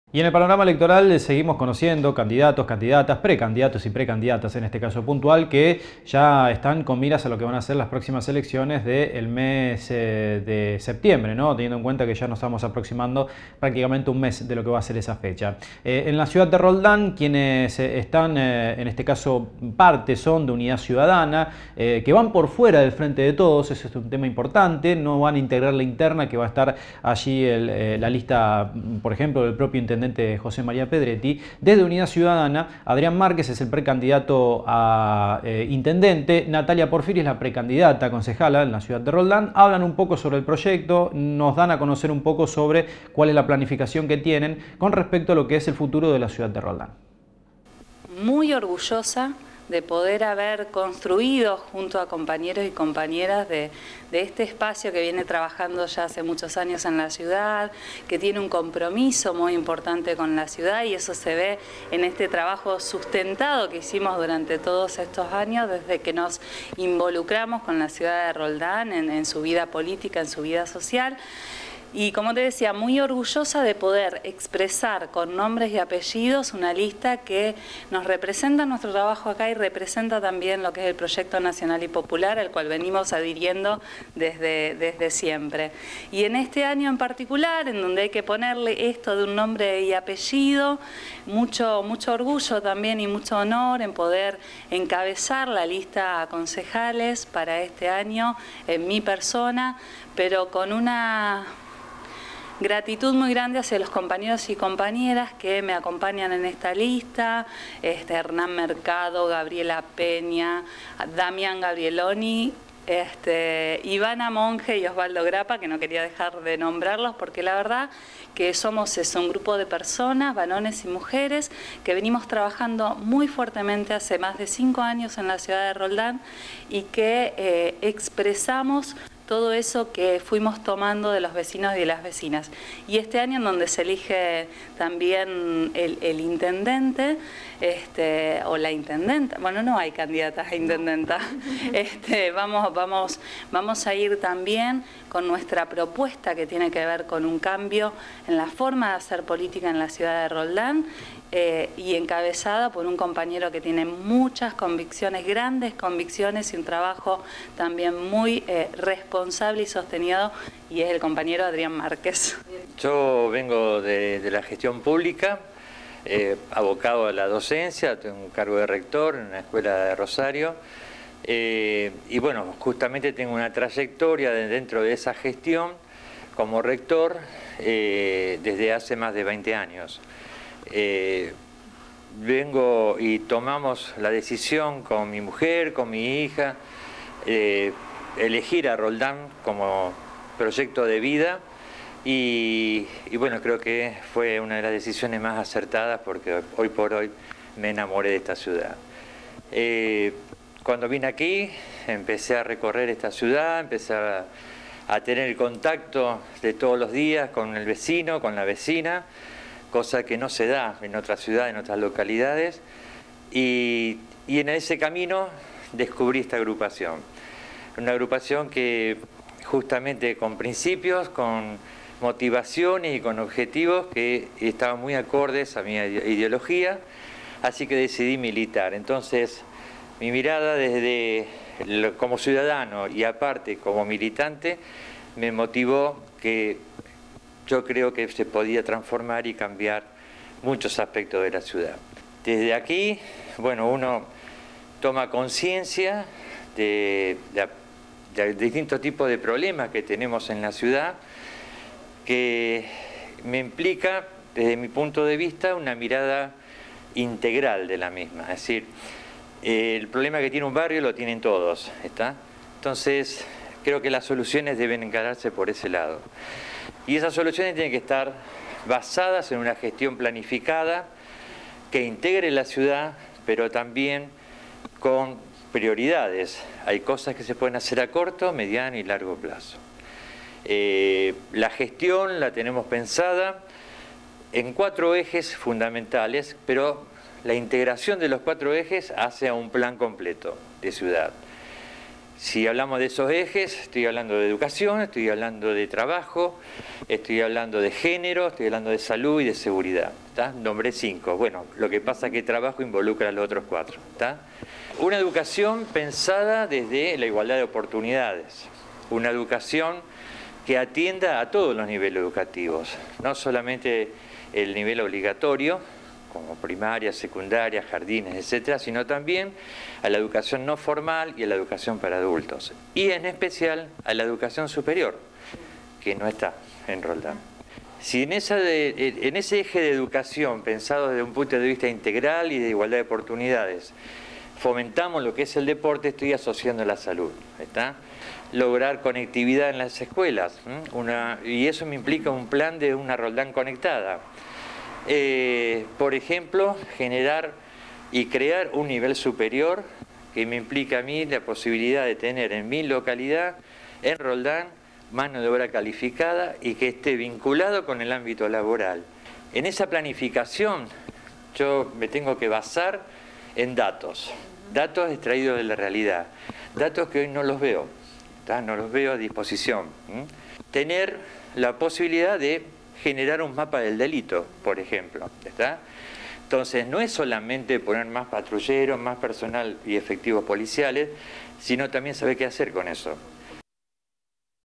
Y en el panorama electoral seguimos conociendo candidatos, candidatas, precandidatos y precandidatas, en este caso puntual, que ya están con miras a lo que van a ser las próximas elecciones del mes de septiembre, ¿no? Teniendo en cuenta que ya nos estamos aproximando prácticamente un mes de lo que va a ser esa fecha. En la ciudad de Roldán, quienes están, en este caso, parte son de Unidad Ciudadana, que van por fuera del Frente de Todos, eso es un tema importante, no van a integrar la interna, que va a estar allí la lista, por ejemplo, del propio intendente José María Pedretti. Desde Unidad Ciudadana, Adrián Márquez es el precandidato a intendente, Natalia Porfiri es la precandidata concejala en la ciudad de Roldán. Hablan un poco sobre el proyecto, nos dan a conocer un poco sobre cuál es la planificación que tienen con respecto a lo que es el futuro de la ciudad de Roldán. Muy orgullosa de poder haber construido junto a compañeros y compañeras de este espacio que viene trabajando ya hace muchos años en la ciudad, que tiene un compromiso muy importante con la ciudad, y eso se ve en este trabajo sustentado que hicimos durante todos estos años, desde que nos involucramos con la ciudad de Roldán en su vida política, en su vida social. Y como te decía, muy orgullosa de poder expresar con nombres y apellidos una lista que nos representa nuestro trabajo acá y representa también lo que es el proyecto nacional y popular, al cual venimos adhiriendo desde siempre. Y en este año en particular, en donde hay que ponerle esto de un nombre y apellido, mucho orgullo también y mucho honor en poder encabezar la lista a concejales para este año en mi persona, pero con una gratitud muy grande hacia los compañeros y compañeras que me acompañan en esta lista, Hernán Mercado, Gabriela Peña, Damián Gabrieloni, Ivana Monge y Osvaldo Grapa, que no quería dejar de nombrarlos porque la verdad que somos un grupo de personas, varones y mujeres, que venimos trabajando muy fuertemente hace más de 5 años en la ciudad de Roldán y que expresamos todo eso que fuimos tomando de los vecinos y de las vecinas. Y este año en donde se elige también el intendente, o la intendenta, bueno, no hay candidatas a intendenta, vamos a ir también con nuestra propuesta que tiene que ver con un cambio en la forma de hacer política en la ciudad de Roldán, y encabezada por un compañero que tiene muchas convicciones, grandes convicciones y un trabajo también muy responsable y sostenido, y es el compañero Adrián Márquez. Yo vengo de la gestión pública, abocado a la docencia, tengo un cargo de rector en una escuela de Rosario, y bueno, justamente tengo una trayectoria dentro de esa gestión como rector desde hace más de 20 años. Vengo y tomamos la decisión con mi mujer, con mi hija, elegir a Roldán como proyecto de vida y bueno, creo que fue una de las decisiones más acertadas porque hoy por hoy me enamoré de esta ciudad. Cuando vine aquí empecé a recorrer esta ciudad, empecé a tener el contacto de todos los días con el vecino, con la vecina, cosa que no se da en otras ciudades, en otras localidades, y en ese camino descubrí esta agrupación. Una agrupación que justamente con principios, con motivaciones y con objetivos que estaban muy acordes a mi ideología, así que decidí militar. Entonces, mi mirada como ciudadano y aparte como militante me motivó que yo creo que se podía transformar y cambiar muchos aspectos de la ciudad. Desde aquí, bueno, uno toma conciencia de distintos tipos de problemas que tenemos en la ciudad, que me implica, desde mi punto de vista, una mirada integral de la misma. Es decir, el problema que tiene un barrio lo tienen todos, ¿está? Entonces, creo que las soluciones deben encararse por ese lado. Y esas soluciones tienen que estar basadas en una gestión planificada que integre la ciudad, pero también con prioridades. Hay cosas que se pueden hacer a corto, mediano y largo plazo. La gestión la tenemos pensada en 4 ejes fundamentales, pero la integración de los 4 ejes hace a un plan completo de ciudad. Si hablamos de esos ejes, estoy hablando de educación, estoy hablando de trabajo, estoy hablando de género, estoy hablando de salud y de seguridad. ¿Está? Nombré 5. Bueno, lo que pasa es que trabajo involucra a los otros 4. ¿Está? Una educación pensada desde la igualdad de oportunidades. Una educación que atienda a todos los niveles educativos, no solamente el nivel obligatorio, como primaria, secundaria, jardines, etcétera, sino también a la educación no formal y a la educación para adultos. Y en especial a la educación superior, que no está en Roldán. Si en ese eje de educación, pensado desde un punto de vista integral y de igualdad de oportunidades, fomentamos lo que es el deporte, estoy asociando la salud. ¿Está? Lograr conectividad en las escuelas, y eso me implica un plan de una Roldán conectada. Por ejemplo, generar y crear un nivel superior que me implica a mí la posibilidad de tener en mi localidad, en Roldán, mano de obra calificada y que esté vinculado con el ámbito laboral. En esa planificación yo me tengo que basar en datos extraídos de la realidad, datos que hoy no los veo, no los veo a disposición. Tener la posibilidad de generar un mapa del delito, por ejemplo. ¿Está? Entonces, no es solamente poner más patrulleros, más personal y efectivos policiales, sino también saber qué hacer con eso.